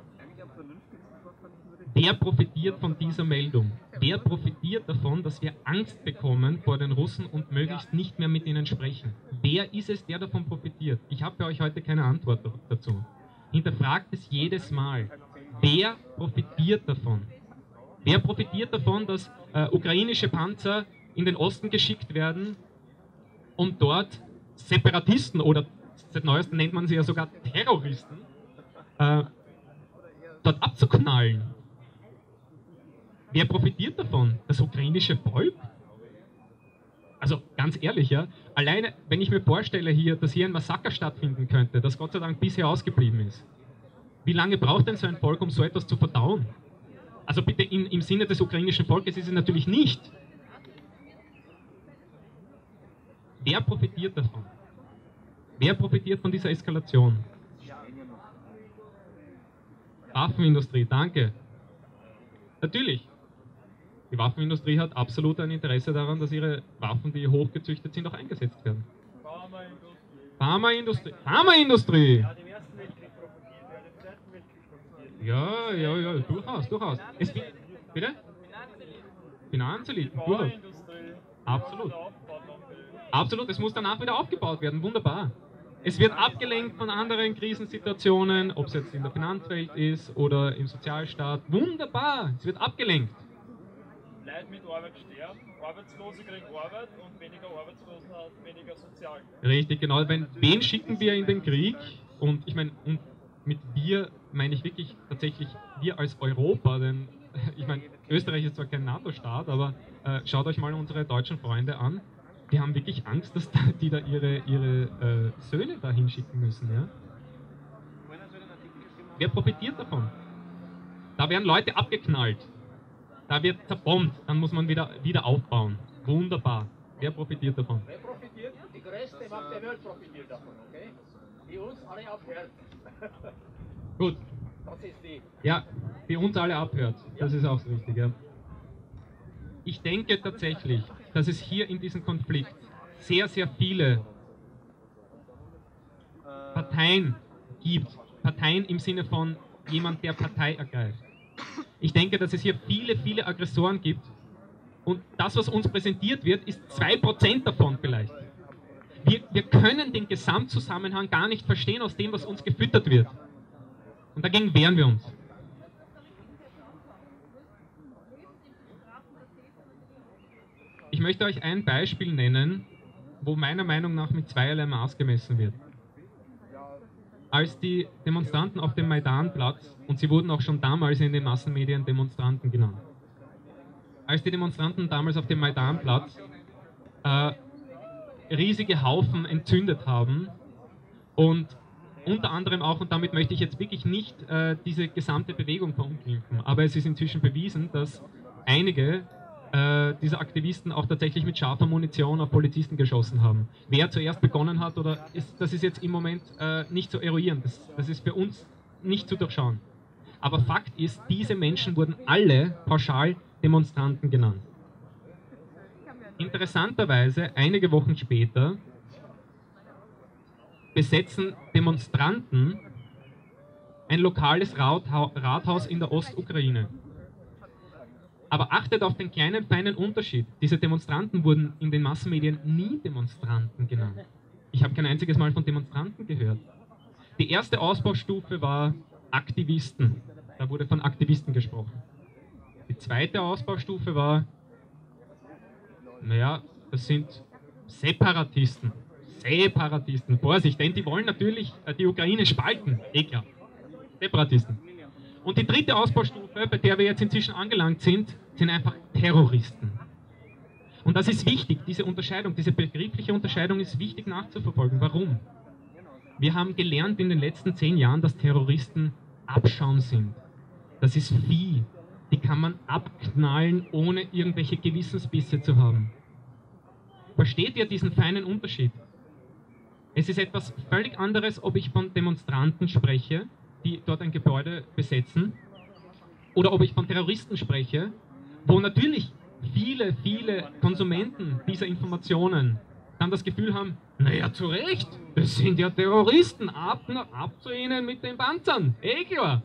wer profitiert von dieser Meldung? Wer profitiert davon, dass wir Angst bekommen vor den Russen und möglichst nicht mehr mit ihnen sprechen? Wer ist es, der davon profitiert? Ich habe für euch heute keine Antwort dazu. Hinterfragt es jedes Mal. Wer profitiert davon? Wer profitiert davon, dass ukrainische Panzer in den Osten geschickt werden, um dort Separatisten oder seit neuestem nennt man sie ja sogar Terroristen, dort abzuknallen. Wer profitiert davon? Das ukrainische Volk? Also ganz ehrlich, ja, alleine wenn ich mir vorstelle hier, dass hier ein Massaker stattfinden könnte, das Gott sei Dank bisher ausgeblieben ist. Wie lange braucht denn so ein Volk, um so etwas zu verdauen? Also bitte im Sinne des ukrainischen Volkes ist es natürlich nicht. Wer profitiert davon? Wer profitiert von dieser Eskalation? Waffenindustrie, danke. Natürlich. Die Waffenindustrie hat absolut ein Interesse daran, dass ihre Waffen, die hochgezüchtet sind, auch eingesetzt werden. Pharmaindustrie. Pharmaindustrie! Ja, im Ersten Weltkrieg profitiert, ja, im Zweiten Weltkrieg profitiert. Ja, durchaus. Bitte? Finanzeliten, durchaus. Absolut. Absolut, es muss danach wieder aufgebaut werden, wunderbar. Es wird abgelenkt von anderen Krisensituationen, ob es jetzt in der Finanzwelt ist oder im Sozialstaat, wunderbar, es wird abgelenkt. Leute mit Arbeit sterben, Arbeitslose kriegen Arbeit und weniger Arbeitslosen hat weniger Sozial. Richtig, genau. Wen schicken wir in den Krieg? Und ich meine, und mit wir meine ich wirklich tatsächlich wir als Europa, denn ich meine, Österreich ist zwar kein NATO-Staat, aber schaut euch mal unsere deutschen Freunde an. Die haben wirklich Angst, dass die da ihre Söhne da hinschicken müssen. Ja? Wer profitiert davon? Da werden Leute abgeknallt. Da wird zerbombt, dann muss man wieder aufbauen. Wunderbar. Wer profitiert davon? Wer profitiert? Die größte Macht der Welt profitiert davon, okay? Die uns alle abhört. Gut. Das ist die. Ja, die uns alle abhört. Das ist auch so wichtig. Ja. Ich denke tatsächlich, dass es hier in diesem Konflikt sehr, sehr viele Parteien gibt. Parteien im Sinne von jemand, der Partei ergreift. Ich denke, dass es hier viele, viele Aggressoren gibt und das, was uns präsentiert wird, ist 2% davon vielleicht. Wir können den Gesamtzusammenhang gar nicht verstehen aus dem, was uns gefüttert wird. Und dagegen wehren wir uns. Ich möchte euch ein Beispiel nennen, wo meiner Meinung nach mit zweierlei Maß gemessen wird. Als die Demonstranten auf dem Maidanplatz, und sie wurden auch schon damals in den Massenmedien Demonstranten genannt, als die Demonstranten damals auf dem Maidanplatz riesige Haufen entzündet haben und unter anderem auch, und damit möchte ich jetzt wirklich nicht diese gesamte Bewegung verunglimpfen, aber es ist inzwischen bewiesen, dass einige dieser Aktivisten auch tatsächlich mit scharfer Munition auf Polizisten geschossen haben. Wer zuerst begonnen hat, das ist jetzt im Moment nicht zu eruieren, das ist für uns nicht zu durchschauen. Aber Fakt ist, diese Menschen wurden alle pauschal Demonstranten genannt. Interessanterweise, einige Wochen später, besetzen Demonstranten ein lokales Rathaus in der Ostukraine. Aber achtet auf den kleinen, feinen Unterschied. Diese Demonstranten wurden in den Massenmedien nie Demonstranten genannt. Ich habe kein einziges Mal von Demonstranten gehört. Die erste Ausbaustufe war Aktivisten. Da wurde von Aktivisten gesprochen. Die zweite Ausbaustufe war, naja, das sind Separatisten. Separatisten. Vorsicht, denn die wollen natürlich die Ukraine spalten. Eh klar. Separatisten. Und die dritte Ausbaustufe, bei der wir jetzt inzwischen angelangt sind, sind einfach Terroristen. Und das ist wichtig, diese Unterscheidung, diese begriffliche Unterscheidung ist wichtig nachzuverfolgen. Warum? Wir haben gelernt in den letzten 10 Jahren, dass Terroristen Abschaum sind. Das ist Vieh. Die kann man abknallen, ohne irgendwelche Gewissensbisse zu haben. Versteht ihr diesen feinen Unterschied? Es ist etwas völlig anderes, ob ich von Demonstranten spreche, die dort ein Gebäude besetzen, oder ob ich von Terroristen spreche, wo natürlich viele, viele Konsumenten dieser Informationen dann das Gefühl haben, naja, zu Recht, das sind ja Terroristen, ab zu ihnen mit den Panzern, eh klar.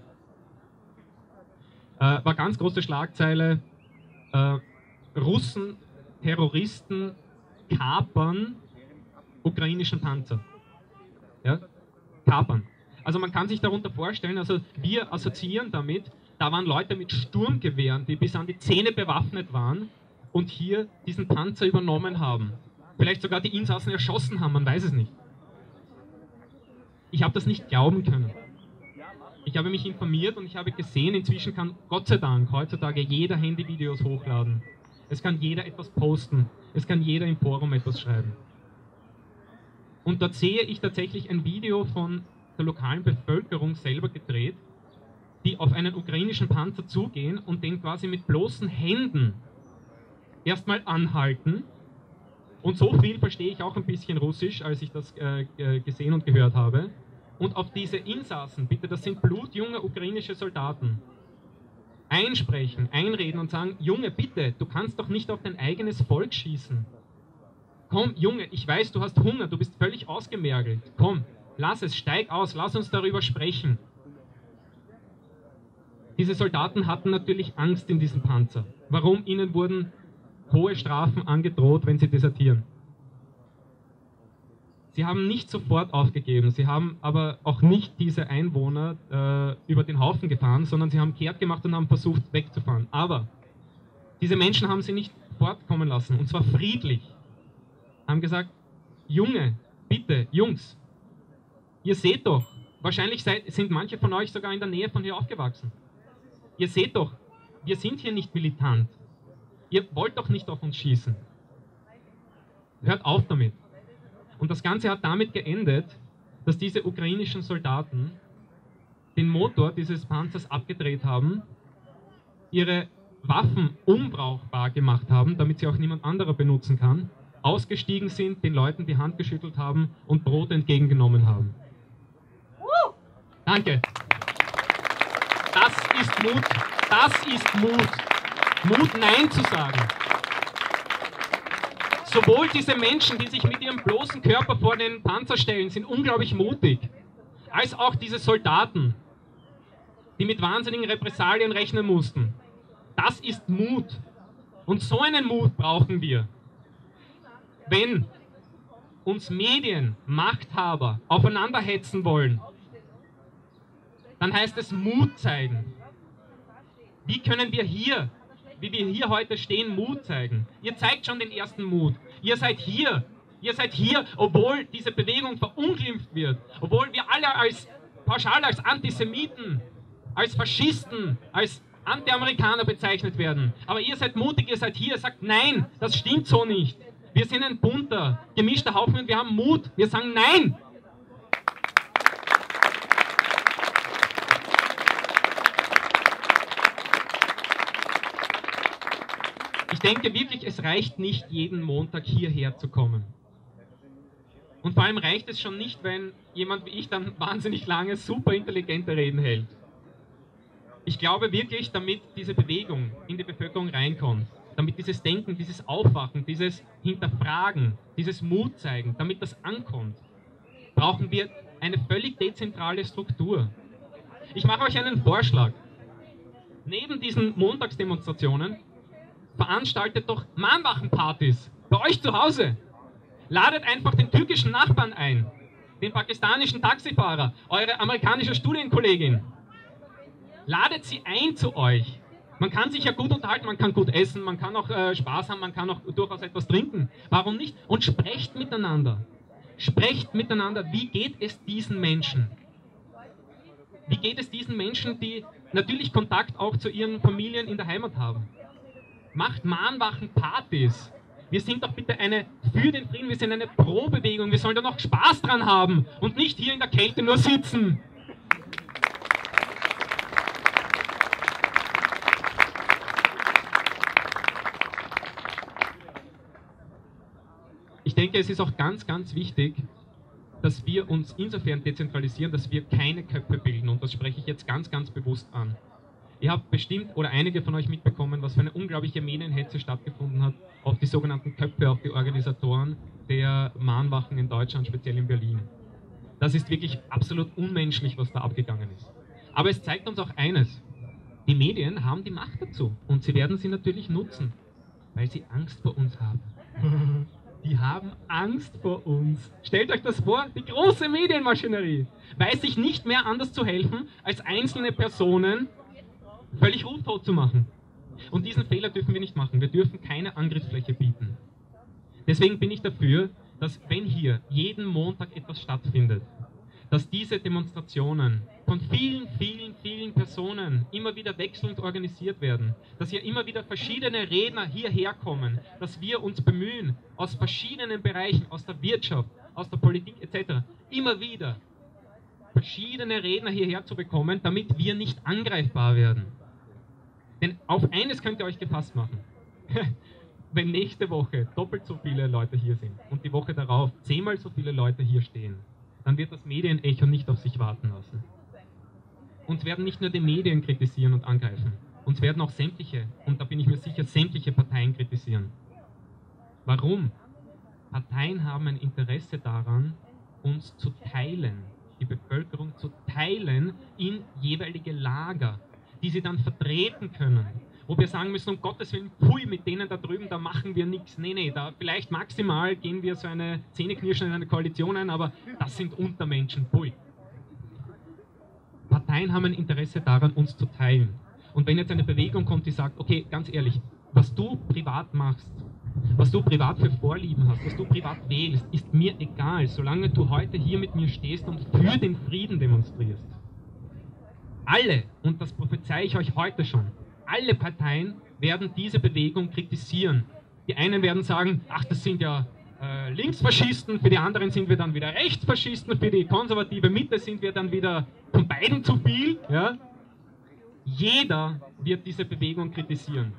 War ganz große Schlagzeile, Russen, Terroristen kapern ukrainischen Panzer. Ja? Kapern. Also man kann sich darunter vorstellen, also wir assoziieren damit, da waren Leute mit Sturmgewehren, die bis an die Zähne bewaffnet waren und hier diesen Panzer übernommen haben. Vielleicht sogar die Insassen erschossen haben, man weiß es nicht. Ich habe das nicht glauben können. Ich habe mich informiert und ich habe gesehen, inzwischen kann Gott sei Dank heutzutage jeder Handyvideos hochladen. Es kann jeder etwas posten. Es kann jeder im Forum etwas schreiben. Und dort sehe ich tatsächlich ein Video von der lokalen Bevölkerung selber gedreht, die auf einen ukrainischen Panzer zugehen und den quasi mit bloßen Händen erstmal anhalten. Und so viel verstehe ich auch ein bisschen Russisch, als ich das gesehen und gehört habe. Und auf diese Insassen, bitte, das sind blutjunge ukrainische Soldaten, einsprechen, einreden und sagen, Junge, bitte, du kannst doch nicht auf dein eigenes Volk schießen. Komm, Junge, ich weiß, du hast Hunger, du bist völlig ausgemergelt. Komm, lass es, steig aus, lass uns darüber sprechen. Diese Soldaten hatten natürlich Angst in diesem Panzer. Warum? Ihnen wurden hohe Strafen angedroht, wenn sie desertieren. Sie haben nicht sofort aufgegeben, sie haben aber auch nicht diese Einwohner über den Haufen gefahren, sondern sie haben kehrt gemacht und haben versucht wegzufahren. Aber diese Menschen haben sie nicht fortkommen lassen, und zwar friedlich. Haben gesagt, Junge, bitte, Jungs, ihr seht doch, wahrscheinlich sind manche von euch sogar in der Nähe von hier aufgewachsen. Ihr seht doch, wir sind hier nicht militant. Ihr wollt doch nicht auf uns schießen. Hört auf damit. Und das Ganze hat damit geendet, dass diese ukrainischen Soldaten den Motor dieses Panzers abgedreht haben, ihre Waffen unbrauchbar gemacht haben, damit sie auch niemand anderer benutzen kann, ausgestiegen sind, den Leuten die Hand geschüttelt haben und Brot entgegengenommen haben. Danke. Das ist Mut. Das ist Mut. Mut, Nein zu sagen. Sowohl diese Menschen, die sich mit ihrem bloßen Körper vor den Panzer stellen, sind unglaublich mutig, als auch diese Soldaten, die mit wahnsinnigen Repressalien rechnen mussten. Das ist Mut. Und so einen Mut brauchen wir. Wenn uns Medien, Machthaber aufeinander hetzen wollen, dann heißt es Mut zeigen. Wie können wir hier, wie wir hier heute stehen, Mut zeigen? Ihr zeigt schon den ersten Mut. Ihr seid hier, obwohl diese Bewegung verunglimpft wird, obwohl wir alle pauschal als Antisemiten, als Faschisten, als Anti-Amerikaner bezeichnet werden. Aber ihr seid mutig, ihr seid hier, sagt nein, das stimmt so nicht. Wir sind ein bunter, gemischter Haufen und wir haben Mut. Wir sagen nein. Ich denke wirklich, es reicht nicht, jeden Montag hierher zu kommen. Und vor allem reicht es schon nicht, wenn jemand wie ich dann wahnsinnig lange, super intelligente Reden hält. Ich glaube wirklich, damit diese Bewegung in die Bevölkerung reinkommt, damit dieses Denken, dieses Aufwachen, dieses Hinterfragen, dieses Mut zeigen, damit das ankommt, brauchen wir eine völlig dezentrale Struktur. Ich mache euch einen Vorschlag. Neben diesen Montagsdemonstrationen veranstaltet doch Mahnwachenpartys bei euch zu Hause. Ladet einfach den türkischen Nachbarn ein, den pakistanischen Taxifahrer, eure amerikanische Studienkollegin. Ladet sie ein zu euch. Man kann sich ja gut unterhalten, man kann gut essen, man kann auch Spaß haben, man kann auch durchaus etwas trinken. Warum nicht? Und sprecht miteinander. Sprecht miteinander, wie geht es diesen Menschen? Wie geht es diesen Menschen, die natürlich Kontakt auch zu ihren Familien in der Heimat haben? Macht Mahnwachenpartys. Wir sind doch bitte für den Frieden, wir sind eine Pro-Bewegung, wir sollen da noch Spaß dran haben und nicht hier in der Kälte nur sitzen. Ich denke, es ist auch ganz, ganz wichtig, dass wir uns insofern dezentralisieren, dass wir keine Köpfe bilden. Und das spreche ich jetzt ganz, ganz bewusst an. Ihr habt bestimmt oder einige von euch mitbekommen, was für eine unglaubliche Medienhetze stattgefunden hat auf die sogenannten Köpfe, auf die Organisatoren der Mahnwachen in Deutschland, speziell in Berlin. Das ist wirklich absolut unmenschlich, was da abgegangen ist. Aber es zeigt uns auch eines. Die Medien haben die Macht dazu und sie werden sie natürlich nutzen, weil sie Angst vor uns haben. Die haben Angst vor uns. Stellt euch das vor, die große Medienmaschinerie weiß sich nicht mehr anders zu helfen, als einzelne Personen völlig rundtot zu machen. Und diesen Fehler dürfen wir nicht machen. Wir dürfen keine Angriffsfläche bieten. Deswegen bin ich dafür, dass wenn hier jeden Montag etwas stattfindet, dass diese Demonstrationen von vielen, vielen, vielen Personen immer wieder wechselnd organisiert werden, dass hier immer wieder verschiedene Redner hierher kommen, dass wir uns bemühen, aus verschiedenen Bereichen, aus der Wirtschaft, aus der Politik etc., immer wieder verschiedene Redner hierher zu bekommen, damit wir nicht angreifbar werden. Denn auf eines könnt ihr euch gefasst machen. Wenn nächste Woche doppelt so viele Leute hier sind und die Woche darauf 10-mal so viele Leute hier stehen, dann wird das Medienecho nicht auf sich warten lassen. Uns werden nicht nur die Medien kritisieren und angreifen, uns werden auch sämtliche, und da bin ich mir sicher, sämtliche Parteien kritisieren. Warum? Parteien haben ein Interesse daran, uns zu teilen, die Bevölkerung zu teilen in jeweilige Lager, die sie dann vertreten können. Wo wir sagen müssen, um Gottes Willen, pfui, mit denen da drüben, da machen wir nichts. Nee, da vielleicht maximal gehen wir so eine Zähneknirschen in eine Koalition ein, aber das sind Untermenschen, pfui. Parteien haben ein Interesse daran, uns zu teilen. Und wenn jetzt eine Bewegung kommt, die sagt, okay, ganz ehrlich, was du privat machst, was du privat für Vorlieben hast, was du privat wählst, ist mir egal, solange du heute hier mit mir stehst und für den Frieden demonstrierst. Alle, und das prophezei ich euch heute schon, alle Parteien werden diese Bewegung kritisieren. Die einen werden sagen, ach, das sind ja Linksfaschisten, für die anderen sind wir dann wieder Rechtsfaschisten, für die konservative Mitte sind wir dann wieder von beiden zu viel. Ja? Jeder wird diese Bewegung kritisieren.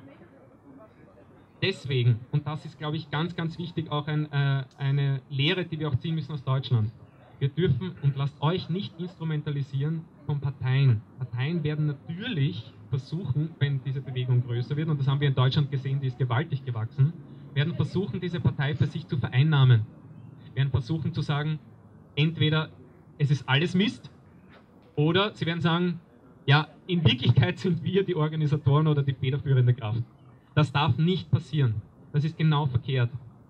Deswegen, und das ist, glaube ich, ganz, ganz wichtig, auch eine Lehre, die wir auch ziehen müssen aus Deutschland. Wir dürfen, und lasst euch nicht instrumentalisieren von Parteien. Parteien werden natürlich versuchen, wenn diese Bewegung größer wird, und das haben wir in Deutschland gesehen, die ist gewaltig gewachsen, werden versuchen, diese Partei für sich zu vereinnahmen. Werden versuchen zu sagen, entweder es ist alles Mist, oder sie werden sagen, ja, in Wirklichkeit sind wir die Organisatoren oder die federführende Kraft. Das darf nicht passieren. Das ist genau verkehrt.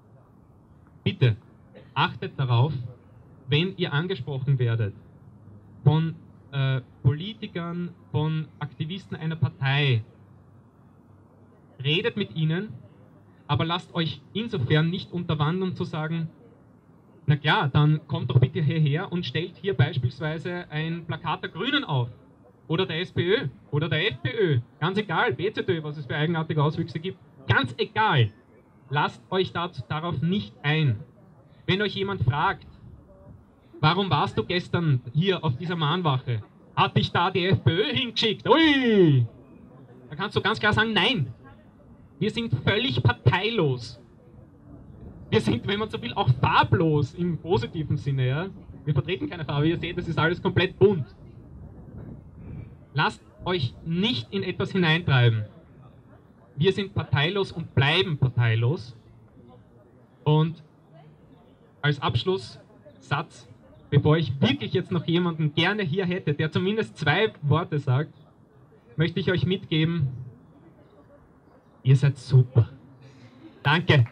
Bitte, achtet darauf, wenn ihr angesprochen werdet von Politikern, von Aktivisten einer Partei, redet mit ihnen, aber lasst euch insofern nicht unterwandern zu sagen, na klar, dann kommt doch bitte hierher und stellt hier beispielsweise ein Plakat der Grünen auf. Oder der SPÖ oder der FPÖ. Ganz egal, BZÖ, was es für eigenartige Auswüchse gibt. Ganz egal. Lasst euch darauf nicht ein. Wenn euch jemand fragt, warum warst du gestern hier auf dieser Mahnwache? Hat dich da die FPÖ hingeschickt? Ui! Da kannst du ganz klar sagen, nein. Wir sind völlig parteilos. Wir sind, wenn man so will, auch farblos im positiven Sinne. Ja? Wir vertreten keine Farbe. Ihr seht, das ist alles komplett bunt. Lasst euch nicht in etwas hineintreiben. Wir sind parteilos und bleiben parteilos. Und als Abschlusssatz, bevor ich wirklich jetzt noch jemanden gerne hier hätte, der zumindest 2 Worte sagt, möchte ich euch mitgeben, ihr seid super. Danke.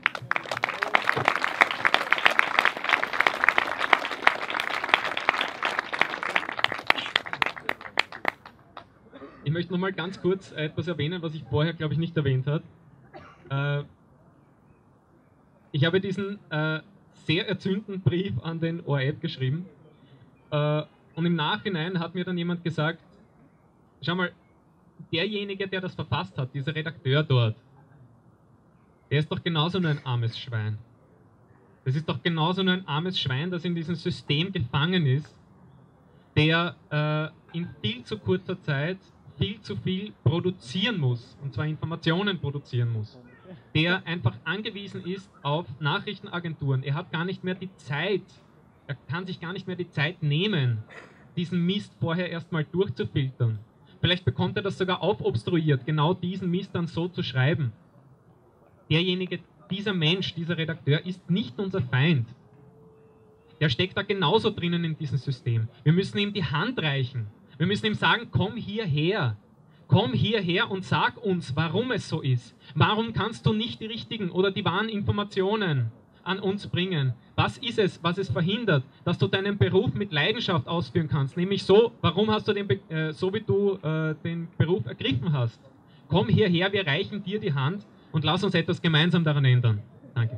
Ich möchte noch mal ganz kurz etwas erwähnen, was ich vorher, glaube ich, nicht erwähnt habe. Ich habe diesen sehr erzündenden Brief an den ORF geschrieben und im Nachhinein hat mir dann jemand gesagt, schau mal, derjenige, der das verfasst hat, dieser Redakteur dort, der ist doch genauso nur ein armes Schwein. Das ist doch genauso nur ein armes Schwein, das in diesem System gefangen ist, der in viel zu kurzer Zeit viel zu viel produzieren muss, und zwar Informationen produzieren muss, der einfach angewiesen ist auf Nachrichtenagenturen. Er hat gar nicht mehr die Zeit, er kann sich gar nicht mehr die Zeit nehmen, diesen Mist vorher erstmal durchzufiltern. Vielleicht bekommt er das sogar aufobstruiert, genau diesen Mist dann so zu schreiben. Derjenige, dieser Mensch, dieser Redakteur ist nicht unser Feind. Der steckt da genauso drinnen in diesem System. Wir müssen ihm die Hand reichen. Wir müssen ihm sagen, komm hierher und sag uns, warum es so ist. Warum kannst du nicht die richtigen oder die wahren Informationen an uns bringen? Was ist es, was es verhindert, dass du deinen Beruf mit Leidenschaft ausführen kannst? Nämlich so, warum hast du so wie du den Beruf ergriffen hast? Komm hierher, wir reichen dir die Hand und lass uns etwas gemeinsam daran ändern. Danke.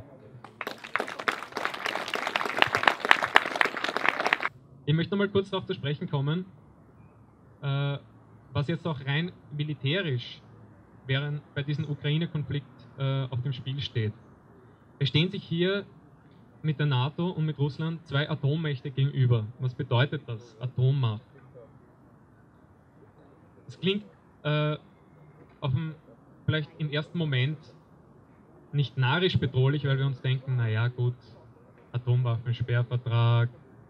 Ich möchte noch mal kurz darauf zu sprechen kommen, was jetzt auch rein militärisch bei diesem Ukraine-Konflikt auf dem Spiel steht. Es stehen sich hier mit der NATO und mit Russland zwei Atommächte gegenüber. Was bedeutet das? Atommacht. Es klingt vielleicht im ersten Moment nicht narrisch bedrohlich, weil wir uns denken, naja gut, Atomwaffensperrvertrag,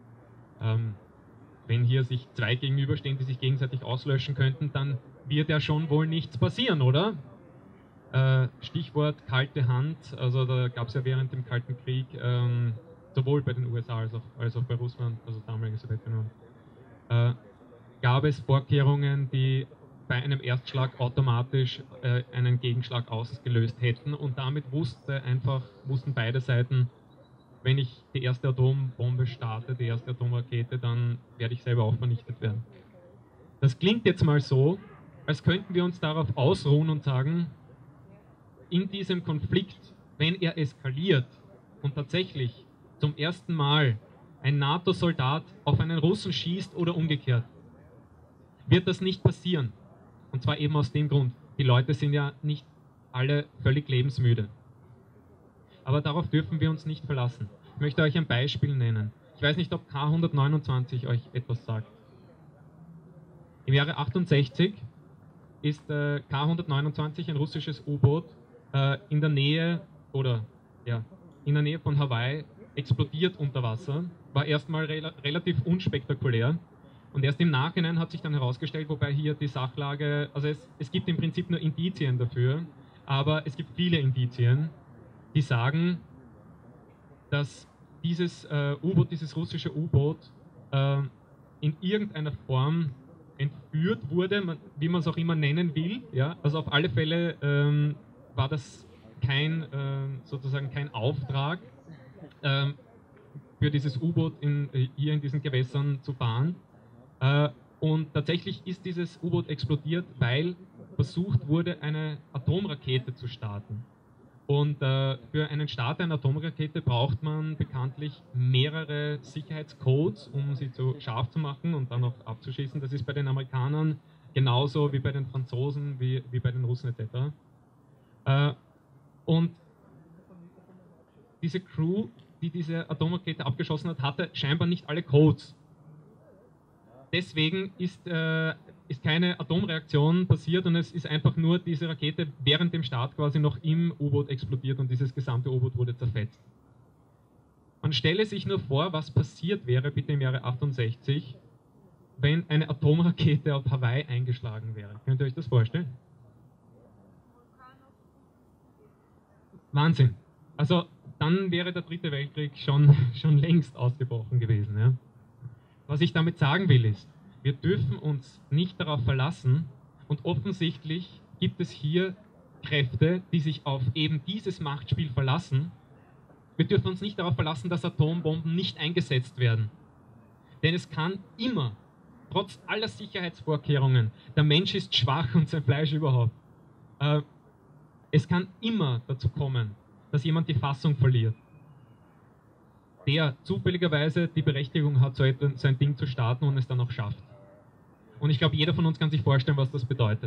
wenn hier sich zwei gegenüberstehen, die sich gegenseitig auslöschen könnten, dann wird ja schon wohl nichts passieren, oder? Stichwort kalte Hand, also da gab es ja während dem Kalten Krieg sowohl bei den USA als auch bei Russland, also damaliges Sowjetunion, gab es Vorkehrungen, die bei einem Erstschlag automatisch einen Gegenschlag ausgelöst hätten und damit wussten beide Seiten, wenn ich die erste Atombombe starte, die erste Atomrakete, dann werde ich selber auch vernichtet werden. Das klingt jetzt mal so, als könnten wir uns darauf ausruhen und sagen, in diesem Konflikt, wenn er eskaliert und tatsächlich zum ersten Mal ein NATO-Soldat auf einen Russen schießt oder umgekehrt, wird das nicht passieren. Und zwar eben aus dem Grund, die Leute sind ja nicht alle völlig lebensmüde. Aber darauf dürfen wir uns nicht verlassen. Ich möchte euch ein Beispiel nennen. Ich weiß nicht, ob K129 euch etwas sagt. Im Jahre 68 ist K129 ein russisches U-Boot in der Nähe von Hawaii explodiert unter Wasser. War erstmal relativ unspektakulär. Und erst im Nachhinein hat sich dann herausgestellt, wobei hier die Sachlage, also es gibt im Prinzip nur Indizien dafür, aber es gibt viele Indizien, die sagen, dass dieses U-Boot, dieses russische U-Boot in irgendeiner Form entführt wurde, wie man es auch immer nennen will. Ja? Also auf alle Fälle war das sozusagen kein Auftrag für dieses U-Boot hier in diesen Gewässern zu fahren. Und tatsächlich ist dieses U-Boot explodiert, weil versucht wurde, eine Atomrakete zu starten. Und für einen Start einer Atomrakete braucht man bekanntlich mehrere Sicherheitscodes, um sie scharf zu machen und dann auch abzuschießen. Das ist bei den Amerikanern genauso wie bei den Franzosen, wie bei den Russen etc. Und diese Crew, die diese Atomrakete abgeschossen hat, hatte scheinbar nicht alle Codes. Deswegen ist keine Atomreaktion passiert und es ist einfach nur diese Rakete während dem Start quasi noch im U-Boot explodiert und dieses gesamte U-Boot wurde zerfetzt. Man stelle sich nur vor, was passiert wäre bitte im Jahre 68, wenn eine Atomrakete auf Hawaii eingeschlagen wäre. Könnt ihr euch das vorstellen? Wahnsinn. Also dann wäre der Dritte Weltkrieg schon längst ausgebrochen gewesen. Ja? Was ich damit sagen will ist, wir dürfen uns nicht darauf verlassen und offensichtlich gibt es hier Kräfte, die sich auf eben dieses Machtspiel verlassen. Wir dürfen uns nicht darauf verlassen, dass Atombomben nicht eingesetzt werden. Denn es kann immer, trotz aller Sicherheitsvorkehrungen, der Mensch ist schwach und sein Fleisch überhaupt, es kann immer dazu kommen, dass jemand die Fassung verliert, der zufälligerweise die Berechtigung hat, so ein Ding zu starten und es dann auch schafft. Und ich glaube, jeder von uns kann sich vorstellen, was das bedeutet.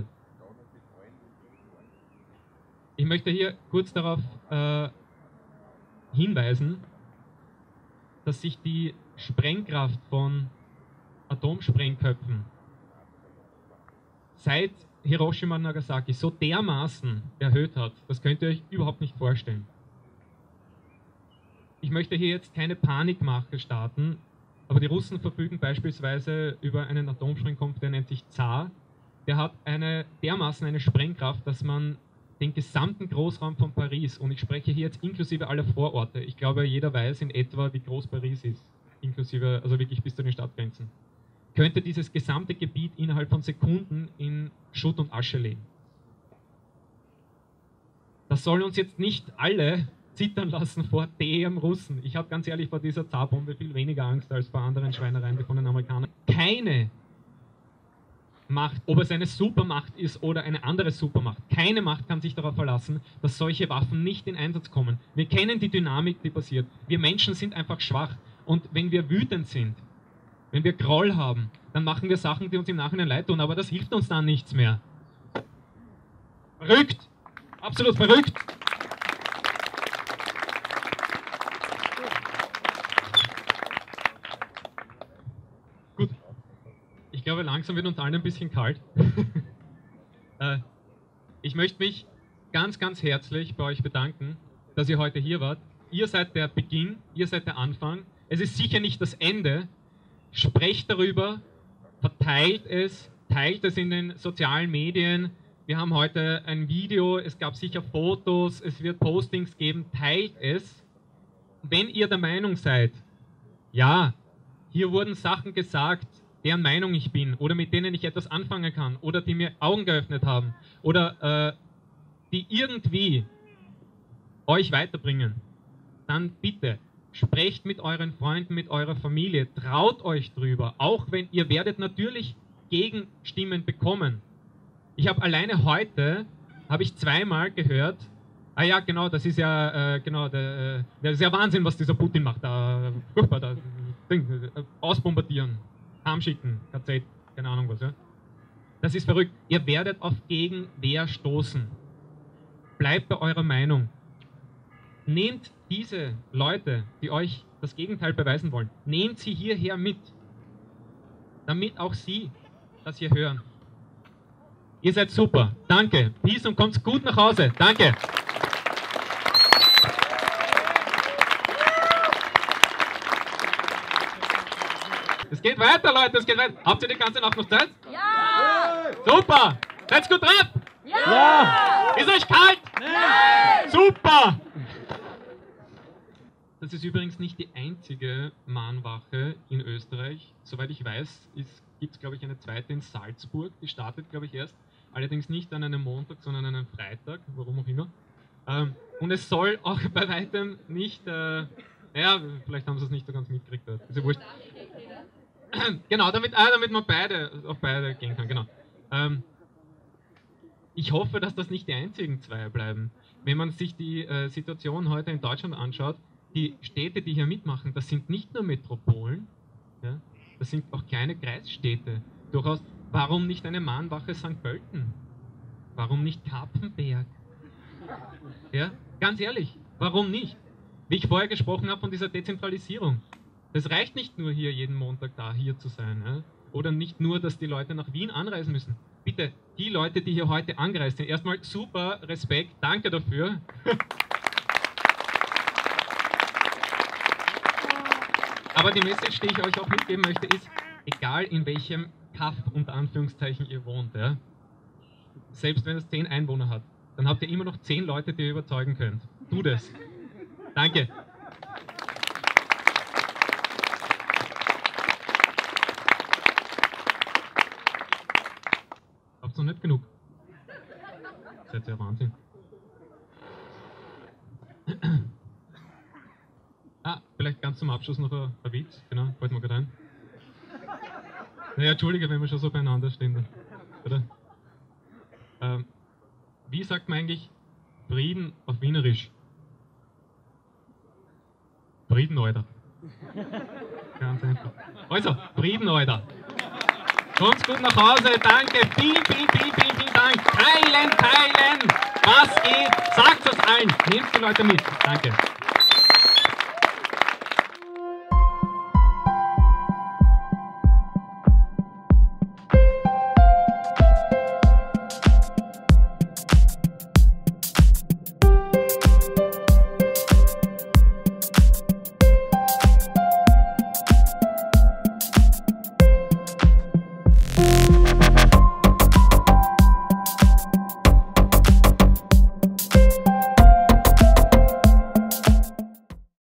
Ich möchte hier kurz darauf hinweisen, dass sich die Sprengkraft von Atomsprengköpfen seit Hiroshima und Nagasaki so dermaßen erhöht hat, das könnt ihr euch überhaupt nicht vorstellen. Ich möchte hier jetzt keine Panikmache starten, aber die Russen verfügen beispielsweise über einen Atomsprengkopf, der nennt sich Zar. Der hat dermaßen eine Sprengkraft, dass man den gesamten Großraum von Paris, und ich spreche hier jetzt inklusive aller Vororte, ich glaube, jeder weiß in etwa, wie groß Paris ist, inklusive, also wirklich bis zu den Stadtgrenzen, könnte dieses gesamte Gebiet innerhalb von Sekunden in Schutt und Asche legen. Das soll uns jetzt nicht alle zittern lassen vor dem Russen. Ich habe ganz ehrlich vor dieser Zarbombe viel weniger Angst als vor anderen Schweinereien wie von den Amerikanern. Keine Macht, ob es eine Supermacht ist oder eine andere Supermacht. Keine Macht kann sich darauf verlassen, dass solche Waffen nicht in Einsatz kommen. Wir kennen die Dynamik, die passiert. Wir Menschen sind einfach schwach. Und wenn wir wütend sind, wenn wir Groll haben, dann machen wir Sachen, die uns im Nachhinein leid tun, aber das hilft uns dann nichts mehr. Verrückt! Absolut verrückt! Gut. Ich glaube, langsam wird uns allen ein bisschen kalt. Ich möchte mich ganz, ganz herzlich bei euch bedanken, dass ihr heute hier wart. Ihr seid der Beginn, ihr seid der Anfang. Es ist sicher nicht das Ende. Sprecht darüber, verteilt es, teilt es in den sozialen Medien. Wir haben heute ein Video, es gab sicher Fotos, es wird Postings geben. Teilt es. Wenn ihr der Meinung seid, ja, hier wurden Sachen gesagt, deren Meinung ich bin oder mit denen ich etwas anfangen kann oder die mir Augen geöffnet haben oder die irgendwie euch weiterbringen, dann bitte sprecht mit euren Freunden, mit eurer Familie, traut euch drüber, auch wenn ihr werdet natürlich Gegenstimmen bekommen. Ich habe alleine heute, habe ich zweimal gehört, ah ja, genau, das ist ja, das ist ja Wahnsinn, was dieser Putin macht, da, furchtbar, da, ausbombardieren, heimschicken, KZ, keine Ahnung was, ja. Das ist verrückt. Ihr werdet auf Gegenwehr stoßen. Bleibt bei eurer Meinung. Nehmt diese Leute, die euch das Gegenteil beweisen wollen, nehmt sie hierher mit, damit auch sie das hier hören. Ihr seid super. Danke. Peace und kommt gut nach Hause. Danke. Es geht weiter, Leute, es geht weiter. Habt ihr die ganze Nacht noch Zeit? Ja! Super! Seid gut drauf? Ja! Ist euch kalt? Nein! Super! Das ist übrigens nicht die einzige Mahnwache in Österreich. Soweit ich weiß, gibt es, glaube ich, eine zweite in Salzburg. Die startet, glaube ich, erst. Allerdings nicht an einem Montag, sondern an einem Freitag, warum auch immer. Und es soll auch bei weitem nicht, ja, vielleicht haben sie es nicht so ganz mitgekriegt. Ist ja wurscht. Genau, damit man auf beide gehen kann, genau. Ich hoffe, dass das nicht die einzigen zwei bleiben. Wenn man sich die Situation heute in Deutschland anschaut, die Städte, die hier mitmachen, das sind nicht nur Metropolen, ja, das sind auch kleine Kreisstädte. Durchaus, warum nicht eine Mahnwache St. Pölten? Warum nicht Kapfenberg? Ja, ganz ehrlich, warum nicht? Wie ich vorher gesprochen habe von dieser Dezentralisierung. Das reicht nicht nur hier jeden Montag hier zu sein. Ja? Oder nicht nur, dass die Leute nach Wien anreisen müssen. Bitte, die Leute, die hier heute angereist sind, erstmal super Respekt, danke dafür. Aber die Message, die ich euch auch mitgeben möchte, ist, egal in welchem Kaff unter Anführungszeichen ihr wohnt, ja, selbst wenn es 10 Einwohner hat, dann habt ihr immer noch 10 Leute, die ihr überzeugen könnt. Tu das. Danke. Habt ihr noch nicht genug? Seid ihr Wahnsinn. Vielleicht ganz zum Abschluss noch ein Witz, genau, fällt mir gerade ein. Naja, entschuldige, wenn wir schon so beieinander stehen. Oder? Wie sagt man eigentlich Frieden auf Wienerisch? Frieden, Alter. Ganz einfach. Also, Frieden, Alter. Kommt gut nach Hause, danke, vielen Dank. Teilen, was geht, sagt es allen, nehmt die Leute mit, danke.